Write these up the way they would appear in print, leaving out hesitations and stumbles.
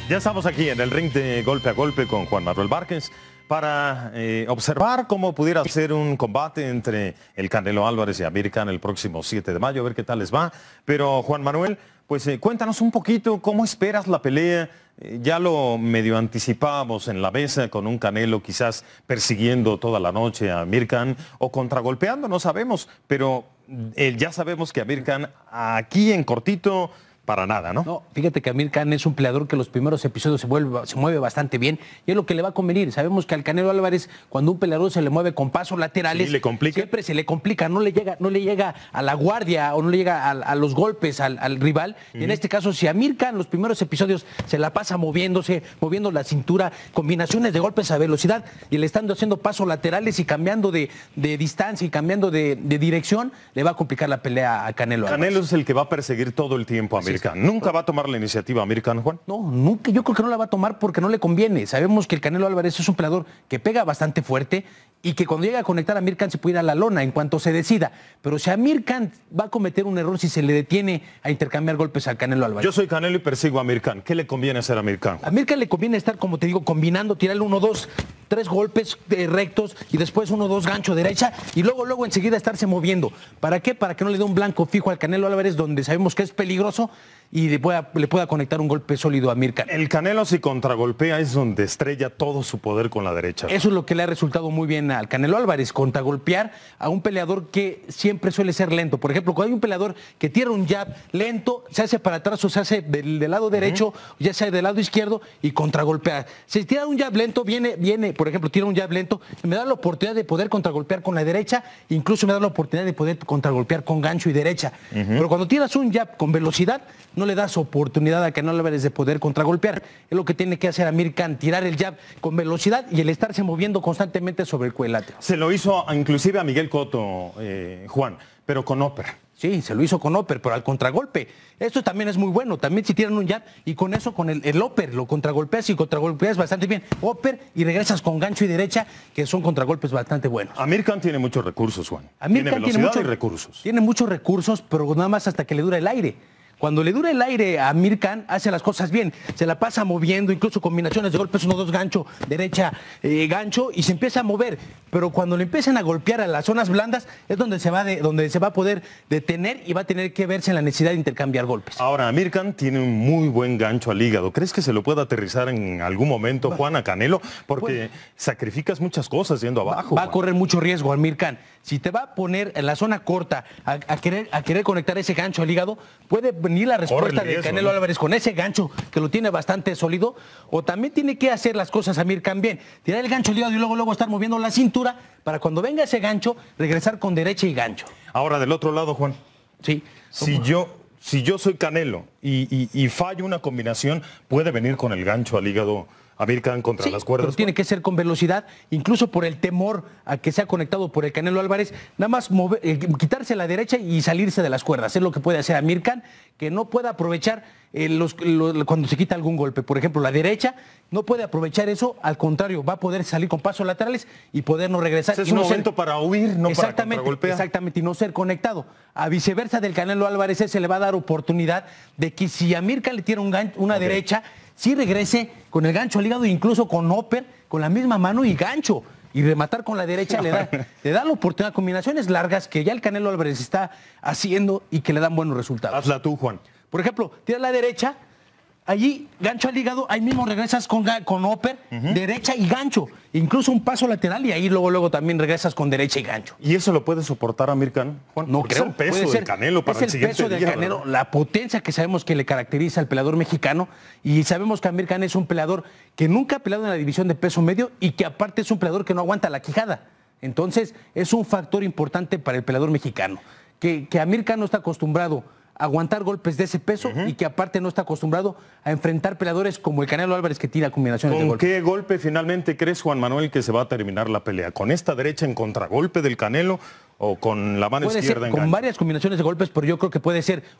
Ya estamos aquí en el ring de golpe a golpe con Juan Manuel Márquez para observar cómo pudiera ser un combate entre el Canelo Álvarez y Amir Khan el próximo 7 de mayo, a ver qué tal les va. Pero Juan Manuel, pues cuéntanos un poquito cómo esperas la pelea. Ya lo medio anticipábamos en la mesa con un Canelo quizás persiguiendo toda la noche a Amir Khan o contragolpeando, no sabemos, pero ya sabemos que Amir Khan aquí en cortito para nada, ¿no? No, fíjate que Amir Khan es un peleador que los primeros episodios se mueve bastante bien y es lo que le va a convenir. Sabemos que al Canelo Álvarez, cuando un peleador se le mueve con pasos laterales, ¿Sí le complica? Siempre se le complica, no le llega a la guardia o no le llega a los golpes al rival. Y en este caso, si Amir Khan los primeros episodios se la pasa moviendo la cintura, combinaciones de golpes a velocidad y le están haciendo pasos laterales y cambiando de distancia y cambiando de dirección, le va a complicar la pelea a Canelo Álvarez. Canelo es el que va a perseguir todo el tiempo a Amir Khan. ¿Nunca va a tomar la iniciativa Amir Khan, Juan? No, nunca. Yo creo que no la va a tomar porque no le conviene. Sabemos que el Canelo Álvarez es un peleador que pega bastante fuerte y que cuando llega a conectar a Amir Khan se puede ir a la lona en cuanto se decida. Pero si Amir Khan va a cometer un error si se le detiene a intercambiar golpes al Canelo Álvarez. Yo soy Canelo y persigo a Amir Khan. ¿Qué le conviene hacer a Amir Khan? A Amir Khan le conviene estar, como te digo, combinando, tirarle 1, 2, 3 golpes rectos y después 1, 2 gancho derecha y luego enseguida estarse moviendo. ¿Para qué? Para que no le dé un blanco fijo al Canelo Álvarez donde sabemos que es peligroso y le pueda conectar un golpe sólido a Amir Khan. El Canelo si contragolpea es donde estrella todo su poder con la derecha. Eso es lo que le ha resultado muy bien al Canelo Álvarez, contragolpear a un peleador que siempre suele ser lento. Por ejemplo, cuando hay un peleador que tira un jab lento, se hace para atrás o se hace del lado derecho, ya sea del lado izquierdo y contragolpea. Si tira un jab lento, viene, por ejemplo, tira un jab lento, me da la oportunidad de poder contragolpear con la derecha, incluso me da la oportunidad de poder contragolpear con gancho y derecha. Pero cuando tiras un jab con velocidad, no le das oportunidad a Canelo Álvarez de poder contragolpear. Es lo que tiene que hacer Amir Khan, tirar el jab con velocidad y el estarse moviendo constantemente sobre el cuadrilátero. Se lo hizo inclusive a Miguel Cotto, Juan, pero con upper. Sí, se lo hizo con upper, pero al contragolpe. Esto también es muy bueno. También si tiran un jab y con eso, con el upper, lo contragolpeas y contragolpeas bastante bien. Upper y regresas con gancho y derecha, que son contragolpes bastante buenos. Amir Khan tiene muchos recursos, Juan. Amir Khan tiene velocidad y recursos. Tiene muchos recursos, pero nada más hasta que le dura el aire. Cuando le dura el aire a Amir Khan, hace las cosas bien. Se la pasa moviendo, incluso combinaciones de golpes, 1, 2, gancho, derecha, gancho, y se empieza a mover. Pero cuando le empiezan a golpear a las zonas blandas, es donde se va a poder detener y va a tener que verse en la necesidad de intercambiar golpes. Ahora, Amir Khan tiene un muy buen gancho al hígado. ¿Crees que se lo pueda aterrizar en algún momento, Juan, a Canelo? Porque sacrificas muchas cosas yendo abajo. Va a correr mucho riesgo Amir Khan. Si te va a poner en la zona corta a querer conectar ese gancho al hígado, puede venir la respuesta de Canelo Álvarez con ese gancho que lo tiene bastante sólido, o también tiene que hacer las cosas Amir Khan bien, tirar el gancho al hígado y luego estar moviendo la cintura para cuando venga ese gancho regresar con derecha y gancho. Ahora del otro lado, Juan. Sí. Si yo soy Canelo y fallo una combinación, puede venir con el gancho al hígado Amir Khan contra las cuerdas. Pero tiene que ser con velocidad, incluso por el temor a que sea conectado por el Canelo Álvarez, nada más quitarse la derecha y salirse de las cuerdas. Es lo que puede hacer Amir Khan, que no puede aprovechar cuando se quita algún golpe. Por ejemplo, la derecha no puede aprovechar eso, al contrario, va a poder salir con pasos laterales y poder no regresar. Es un momento para huir, no para contragolpear. Exactamente, y no ser conectado. A viceversa del Canelo Álvarez, se le va a dar oportunidad de que si Amir Khan le tira una derecha, sí regrese con el gancho al hígado, incluso con upper, con la misma mano y gancho. Y rematar con la derecha le da la oportunidad, combinaciones largas que ya el Canelo Álvarez está haciendo y que le dan buenos resultados. Hazla tú, Juan. Por ejemplo, tira la derecha, allí gancho al hígado, ahí mismo regresas con upper, derecha y gancho. Incluso un paso lateral y ahí luego también regresas con derecha y gancho. ¿Y eso lo puede soportar Amir Khan, Juan? No creo. Es el peso del Canelo para el siguiente día. Es el peso del Canelo, la potencia que sabemos que le caracteriza al peleador mexicano, y sabemos que Amir Khan es un peleador que nunca ha peleado en la división de peso medio y que aparte es un peleador que no aguanta la quijada. Entonces es un factor importante para el peleador mexicano, que Amir Khan no está acostumbrado aguantar golpes de ese peso y que aparte no está acostumbrado a enfrentar peleadores como el Canelo Álvarez que tira combinaciones de golpes. ¿Con qué golpe finalmente crees, Juan Manuel, que se va a terminar la pelea? ¿Con esta derecha en contragolpe del Canelo o con la mano izquierda en gancho? Con varias combinaciones de golpes, pero yo creo que puede ser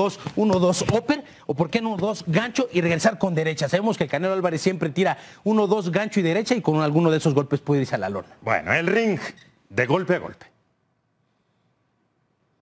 1-2 upper, o por qué no 2 gancho y regresar con derecha. Sabemos que el Canelo Álvarez siempre tira 1-2 gancho y derecha y con alguno de esos golpes puede irse a la lona. Bueno, el ring de golpe a golpe.